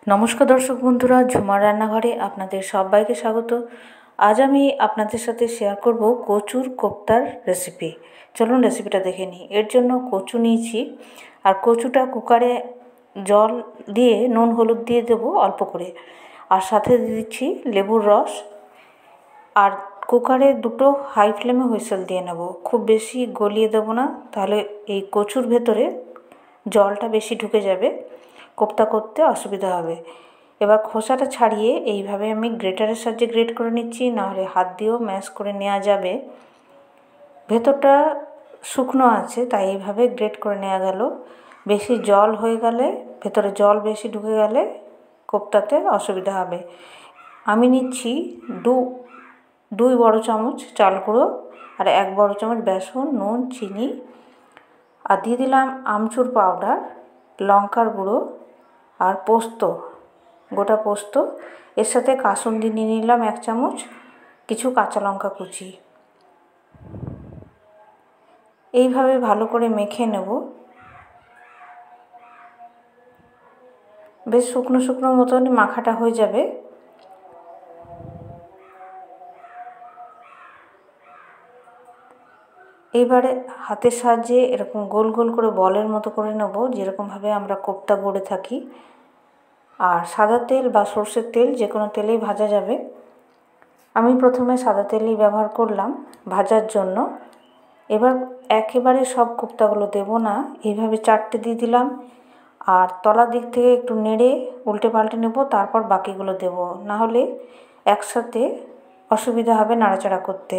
নমস্কার দর্শক বন্ধুরা, ঝুমার রান্নাঘরে আপনাদের সবাইকে স্বাগত। আজ আমি আপনাদের সাথে শেয়ার করব কচুর কোপ্তার রেসিপি। চলুন রেসিপিটা দেখে নিই। এর জন্য কচু নিয়েছি, আর কচুটা কুকারে জল দিয়ে নুন হলুদ দিয়ে দেবো অল্প করে, আর সাথে দিয়ে দিচ্ছি লেবুর রস। আর কুকারে দুটো হাই ফ্লেমে হুইসেল দিয়ে নেব। খুব বেশি গলিয়ে দেবো না, তাহলে এই কচুর ভেতরে জলটা বেশি ঢুকে যাবে, কোপ্তা করতে অসুবিধা হবে। এবার খোসাটা ছাড়িয়ে এইভাবে আমি গ্রেটারের সাহায্যে গ্রেট করে নিচ্ছি, নাহলে হাত দিয়েও ম্যাশ করে নেওয়া যাবে। ভেতরটা শুকনো আছে, তাই এইভাবে গ্রেট করে নেওয়া গেল। বেশি জল হয়ে গেলে, ভেতরে জল বেশি ঢুকে গেলে কোপ্তাতে অসুবিধা হবে। আমি নিচ্ছি দুই বড় চামচ চাল গুঁড়ো, আর 1 বড় চামচ বেসন, নুন, চিনি, আর দিয়ে দিলাম আমচুর পাউডার, লঙ্কার গুঁড়ো আর পোস্ত, গোটা পোস্ত। এর সাথে কাসুন্দি নিয়ে নিলাম 1 চামচ, কিছু কাঁচা লঙ্কা কুচি। এইভাবে ভালো করে মেখে নেব। বেশ শুকনো শুকনো মতন মাখাটা হয়ে যাবে। এইবারে হাতের সাহায্যে এরকম গোল গোল করে বলের মতো করে নেব, যেরকমভাবে আমরা কোপ্তা গড়ে থাকি। আর সাদা তেল বা সর্ষের তেল, যে কোনো তেলেই ভাজা যাবে। আমি প্রথমে সাদা তেলই ব্যবহার করলাম ভাজার জন্য। এবার একেবারে সব কোপ্তাগুলো দেব না, এইভাবে 4টে দিয়ে দিলাম, আর তলার দিক থেকে একটু নেড়ে উল্টে পাল্টে নেব, তারপর বাকিগুলো দেব, না হলে একসাথে অসুবিধা হবে নাড়াচাড়া করতে।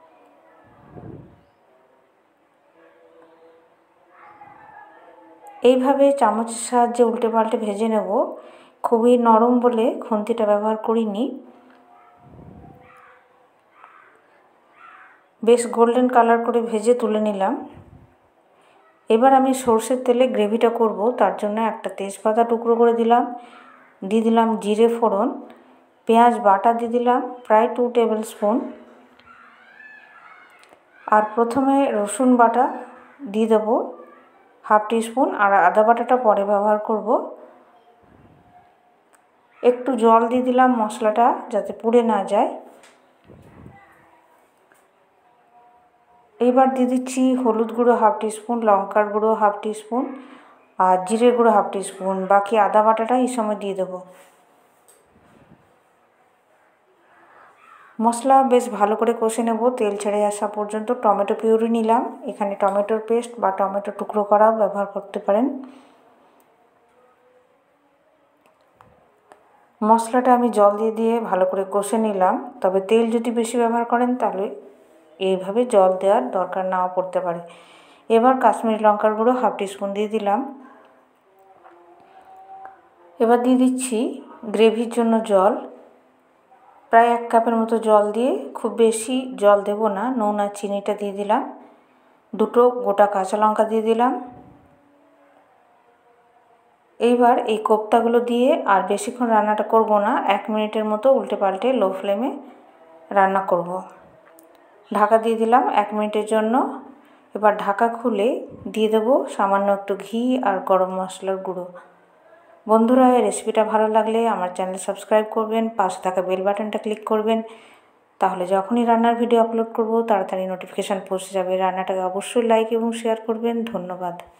এইভাবে চামচের সাহায্যে উল্টে পাল্টে ভেজে নেব। খুবই নরম বলে খুন্তিটা ব্যবহার করিনি। বেশ গোল্ডেন কালার করে ভেজে তুলে নিলাম। এবার আমি সর্ষের তেলে গ্রেভিটা করব, তার জন্য একটা তেজপাতা টুকরো করে দিলাম, দিয়ে দিলাম জিরে ফোড়ন, পেঁয়াজ বাটা দিয়ে দিলাম প্রায় 2 টেবিল স্পুন, আর প্রথমে রসুন বাটা দিয়ে দেবো 1/2 টিস্পুন, আর আদা বাটাটা পরে ব্যবহার করব। একটু জল দিয়ে দিলাম মশলাটা যাতে পুড়ে না যায়। এইবার দিয়ে দিচ্ছি হলুদ গুঁড়ো 1/2 টিস্পুন, লঙ্কার গুঁড়ো 1/2 টিস্পুন, আর জিরে গুঁড়ো 1/2 টিস্পুন। বাকি আদা বাটাটা এই সময় দিয়ে দেবো। মশলা বেশ ভালো করে কষে নেব তেল ছেড়ে আসা পর্যন্ত। টমেটো পিউরি নিলাম, এখানে টমেটোর পেস্ট বা টমেটো টুকরো করাও ব্যবহার করতে পারেন। মশলাটা আমি জল দিয়ে দিয়ে ভালো করে কষে নিলাম, তবে তেল যদি বেশি ব্যবহার করেন তাহলে এইভাবে জল দেওয়ার দরকার নাও পড়তে পারে। এবার কাশ্মীরি লঙ্কার গুঁড়ো 1/2 টিস্পুন দিয়ে দিলাম। এবার দিয়ে দিচ্ছি গ্রেভির জন্য জল, প্রায় 1 কাপের মতো জল দিয়ে, খুব বেশি জল দেব না। নুন আর চিনিটা দিয়ে দিলাম, 2টো গোটা কাঁচা লঙ্কা দিয়ে দিলাম। এইবার এই কোপ্তাগুলো দিয়ে আর বেশিক্ষণ রান্নাটা করব না, 1 মিনিটের মতো উল্টে পাল্টে লো ফ্লেমে রান্না করব। ঢাকা দিয়ে দিলাম 1 মিনিটের জন্য। এবার ঢাকা খুলে দিয়ে দেবো সামান্য একটু ঘি আর গরম মশলার গুঁড়ো। বন্ধুরা, এই রেসিপিটা ভালো লাগলে আমার চ্যানেল সাবস্ক্রাইব করবেন, পাশে থাকা বেল বাটনটা ক্লিক করবেন, তাহলে যখনই রান্নার ভিডিও আপলোড করব তাড়াতাড়ি নোটিফিকেশান পৌঁছে যাবে। রান্নাটাকে অবশ্যই লাইক এবং শেয়ার করবেন। ধন্যবাদ।